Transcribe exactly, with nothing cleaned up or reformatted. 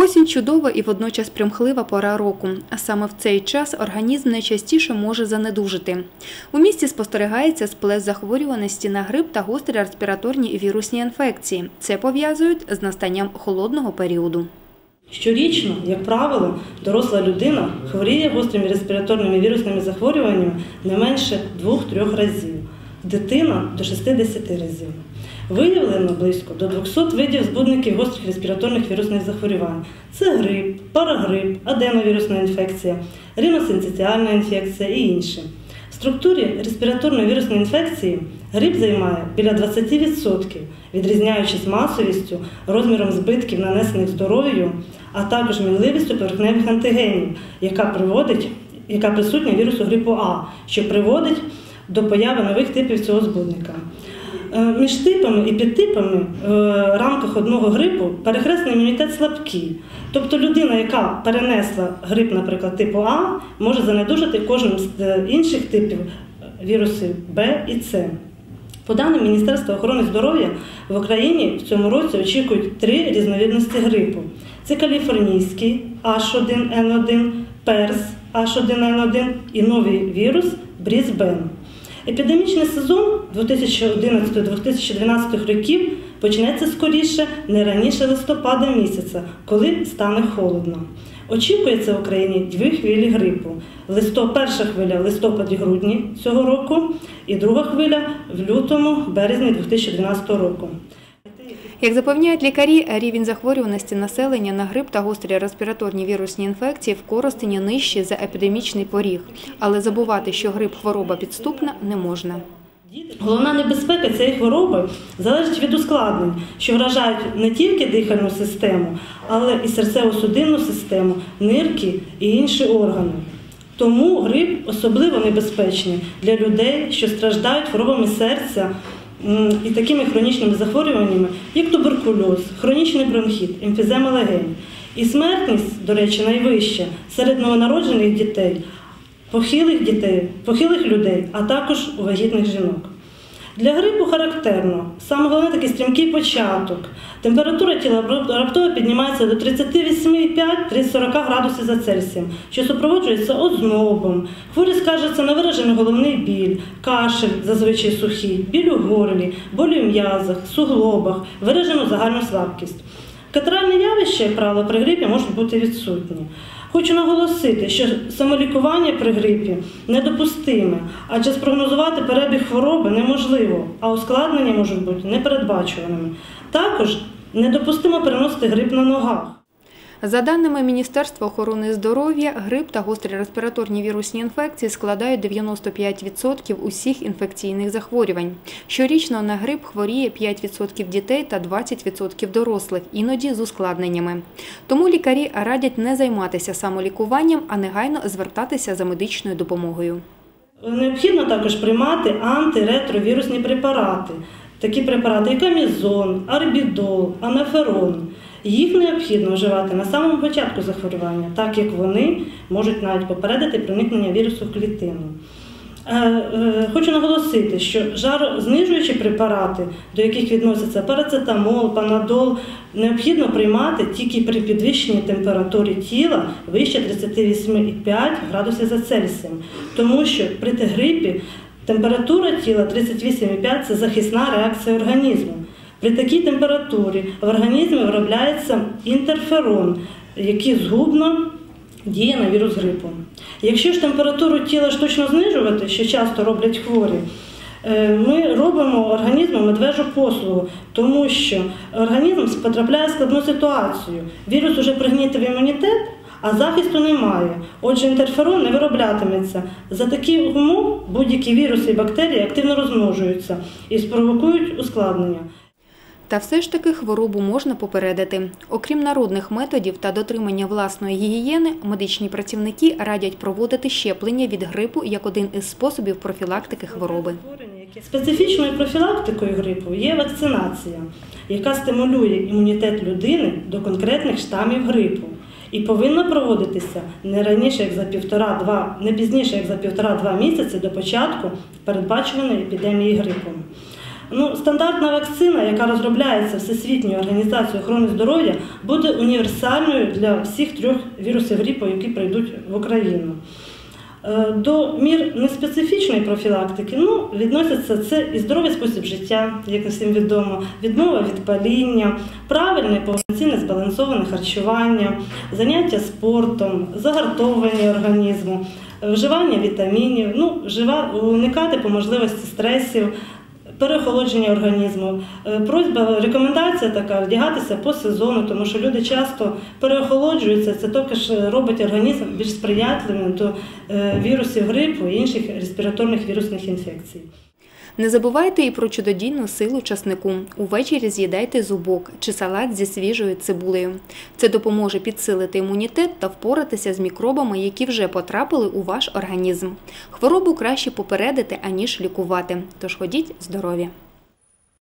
Осінь – чудова і водночас примхлива пора року. А саме в цей час організм найчастіше може занедужити. У місті спостерігається сплеск захворюваності на грип та гострі респіраторні і вірусні інфекції. Це пов'язують з настанням холодного періоду. Щорічно, як правило, доросла людина хворіє гострими респіраторними і вірусними захворюваннями не менше двох-трьох разів, дитина – до шістдесяти разів. Виявлено близько до двохсот видів збудників гострих респіраторних вірусних захворювань. Це грип, парагрип, аденовірусна інфекція, риносинцитіальна інфекція і інші. В структурі респіраторної вірусної інфекції грип займає біля двадцяти відсотків, відрізняючись масовістю, розміром збитків, нанесених здоров'ю, а також мінливістю поверхневих антигенів, яка приводить, яка присутня вірусу грипу А, що приводить до появи нових типів цього збудника. Між типами і підтипами в рамках одного грипу перехресний імунітет слабкий. Тобто людина, яка перенесла грип, наприклад, типу А, може занедужати кожним з інших типів вірусів Б і С. По даним Міністерства охорони здоров'я, в Україні в цьому році очікують три різновидності грипу. Це каліфорнійський Аш один Ен один, перс Аш один Ен один і новий вірус Брізбен. Епідемічний сезон дві тисячі одинадцятого - дві тисячі дванадцятого років почнеться скоріше, не раніше листопада місяця, коли стане холодно. Очікується в Україні дві хвилі грипу. Перша хвиля в листопаді-грудні цього року і друга хвиля в лютому-березні дві тисячі дванадцятого року. Як запевняють лікарі, рівень захворюваності населення на грип та гострі респіраторні вірусні інфекції в Коростені нижчий за епідемічний поріг. Але забувати, що грип – хвороба підступна, не можна. Головна небезпека цієї хвороби залежить від ускладнень, що вражають не тільки дихальну систему, але і серцево-судинну систему, нирки і інші органи. Тому грип особливо небезпечний для людей, що страждають хворобами серця і такими хронічними захворюваннями, як туберкульоз, хронічний бронхіт, емфізема легень. І смертність, до речі, найвища серед новонароджених дітей, похилих дітей, похилих людей, а також у вагітних жінок. Для грипу характерно, саме головне такий стрімкий початок. Температура тіла раптово піднімається до тридцяти восьми цілих п'яти - тридцять сорок градусів за Цельсієм, що супроводжується ознобом. Хворі скаржаться на виражений головний біль, кашель, зазвичай сухий, біль у горлі, болі в м'язах, суглобах, виражену загальну слабкість. Катаральні явища, як правило, при грипі можуть бути відсутні. Хочу наголосити, що самолікування при грипі недопустиме, адже спрогнозувати перебіг хвороби неможливо, а ускладнення можуть бути непередбачуваними. Також недопустимо переносити грип на ногах. За даними Міністерства охорони здоров'я, грип та гострі респіраторні вірусні інфекції складають дев'яносто п'ять відсотків усіх інфекційних захворювань. Щорічно на грип хворіє п'ять відсотків дітей та двадцять відсотків дорослих, іноді з ускладненнями. Тому лікарі радять не займатися самолікуванням, а негайно звертатися за медичною допомогою. Необхідно також приймати антиретровірусні препарати, такі препарати як амізон, арбідол, анаферон. Їх необхідно вживати на самому початку захворювання, так як вони можуть навіть попередити проникнення вірусу в клітину. Хочу наголосити, що жарознижуючі препарати, до яких відносяться парацетамол, панадол, необхідно приймати тільки при підвищенні температури тіла вище тридцяти восьми цілих п'яти градусів за Цельсієм, тому що при грипі температура тіла тридцять вісім цілих п'ять – це захисна реакція організму. При такій температурі в організмі виробляється інтерферон, який згубно діє на вірус грипу. Якщо ж температуру тіла штучно знижувати, що часто роблять хворі, ми робимо організму медвежу послугу, тому що організм потрапляє в складну ситуацію. Вірус уже пригнітив імунітет, а захисту немає. Отже, інтерферон не вироблятиметься. За такі умов будь-які віруси і бактерії активно розмножуються і спровокують ускладнення. Та все ж таки хворобу можна попередити. Окрім народних методів та дотримання власної гігієни, медичні працівники радять проводити щеплення від грипу як один із способів профілактики хвороби. Специфічною профілактикою грипу є вакцинація, яка стимулює імунітет людини до конкретних штамів грипу і повинна проводитися не раніше, як за півтора-два, не пізніше, як за півтора-два місяці до початку передбачуваної епідемії грипу. Ну, стандартна вакцина, яка розробляється Всесвітньою організацією охорони здоров'я, буде універсальною для всіх трьох вірусів грипу, які прийдуть в Україну. До мір неспецифічної профілактики ну, відносяться це і здоровий спосіб життя, як всім відомо, відмова від паління, правильне і повноцінне збалансоване харчування, заняття спортом, загартовування організму, вживання вітамінів, ну, вжива, уникати по можливості стресів, переохолодження організму. Просьба, рекомендація така – вдягатися по сезону, тому що люди часто переохолоджуються, це також робить організм більш сприятливим до вірусів грипу і інших респіраторних вірусних інфекцій. Не забувайте і про чудодійну силу часнику. Увечері з'їдайте зубок чи салат зі свіжою цибулею. Це допоможе підсилити імунітет та впоратися з мікробами, які вже потрапили у ваш організм. Хворобу краще попередити, аніж лікувати. Тож ходіть здорові!